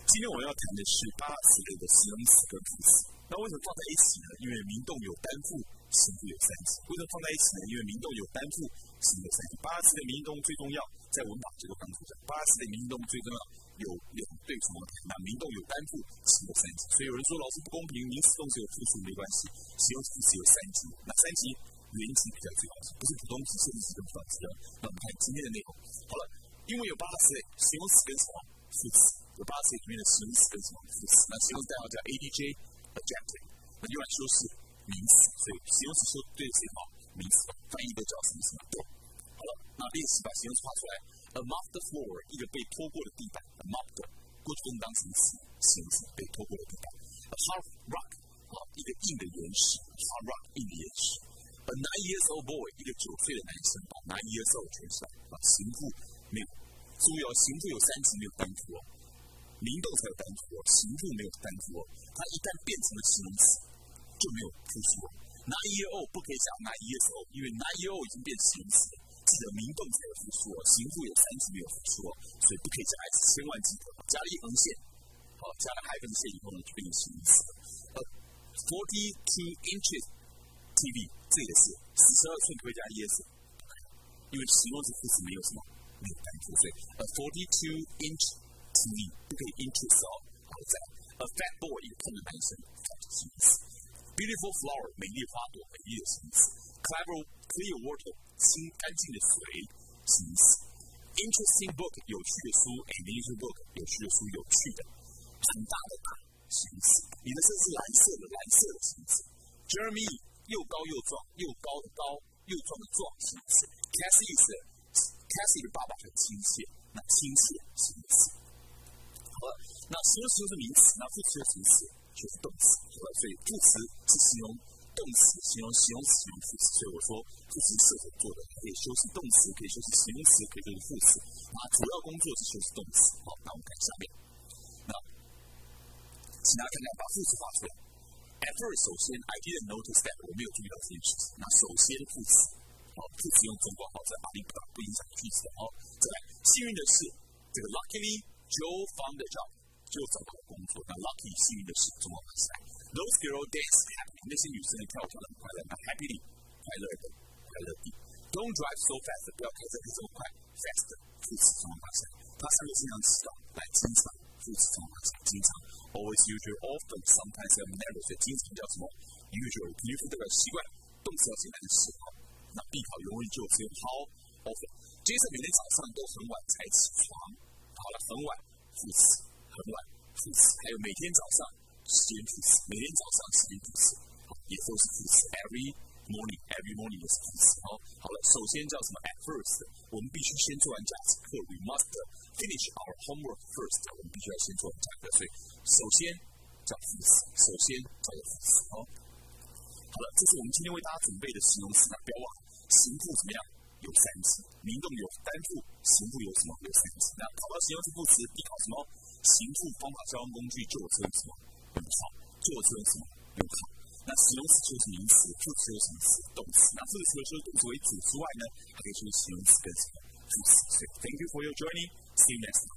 今天我们要谈的是8词类的形容词跟副词。那为什么放在一起呢？因为名动有单复，形复有三级。为什么放在一起呢？因为名动有单复，形复有三级。8词的名动最重要，在文法结构当中讲，8词的名动最重要有2对什么？那名动有单复，形复有三级。所以有人说老师不公平，名词动词有复数没关系，形容词副词有三级。那三级原级比较最高级，不是普通级、限制级跟不等级的。那我们看今天的内容。好了，因为有8词类，形容词跟什么？副词。有8词里面的形容词跟什么副词？那形容词代号叫 adjective adjective， 那另外说是名词，所以形容词说对谁好？名词翻译的叫什么什么？好了，那练习把形容词画出来。A mopped floor， 一个被拖过的地板。A mopped， 过去都能当成词，形容词被拖过的地板。A hard rock， 一个硬的岩石。hard rock， 硬的岩石。A 9 years old boy， 一个9岁的男生，把 9 years old 全出来，形复没有。注意哦，形复有3级，没有单复哦。名动才有单复哦，形复没有单复哦。它一旦变成了形容词，就没有复数哦。9 year old 不可以讲9 years old， 因为9 year old 已经变形容词了，记得名动才有复数哦，形复有3级没有复数哦，所以不可以加 s， 千万记得，加了一横线，加了海分线以后呢，就变成形容词了。42 inches TV， 这也是42寸可以加 es， 因为形容词副词没有什么，没有单复，所以42 inch TV 不可以 inches 哦。好，再来 a fat boy， 一个胖的男生，形容词。Beautiful flower， 美丽花朵，美丽的形容词。Clear water， 清干净的水，形容词。Interesting book， 有趣的书 ，unusual book， 有趣的书，有趣的。很大的大，形容词。你的这是蓝色的，蓝色的形容词。Jeremy， 又高又壮，又高的高，又壮的壮，形容词。Cassie 的爸爸很亲切，那亲切，形容词。好了，那形容词就是名词，那副词就是名词。就是动词，所以副词是形容动词，形容词，形容副词。所以我说副词是合作的，可以修饰动词，可以修饰形容词，可以修饰副词。那主要工作是修饰动词。好，那我们看下面。那请大家看看，把副词画出来。At first， 首先 I didn't notice that， 我没有注意到这件事情。那首先副词，副词用中括号在把力不影响句子的。再来，幸运的是，这个 Luckily Joe found a job。就找到工作，那 lucky 幸运的是中国发起来。Those girls dance happily， 那些女生跳舞跳得很快乐，那 happily 快乐的，快乐地。Don't drive so fast， 不要开车开这么快 ，fast 副词中国发起来。它3个经常词的，来经常副词中国发起来，经常 always usually often sometimes and never， 所以经常叫什么 usually， 平时这个习惯，动词要简单的时候，那必考容易就只有 how often。接着每天早上都很晚才起床，好了，很晚副词。很晚副词，还有每天早上时间副词，每天早上时间副词，也都是副词。Every morning 也是副词。好了，首先叫什么 ？At first， 我们必须先做完家事课。We must finish our homework first， 我们必须要先做完家课，所以首先叫副词，首先叫副词。好了，这是我们今天为大家准备的形容词。那不要忘了，形复怎么样？有3级，名动有单复，形复有什么？有3级。那考到形容词副词，必考什么？形复方法交通工具就有这种什么？用考，就有这种什么？用考。那形容词就是名词，副词有什么词？动词。那副词除了动词为主之外呢，还可以说形容词跟什么？副词。Thank you for your joining. See you next time.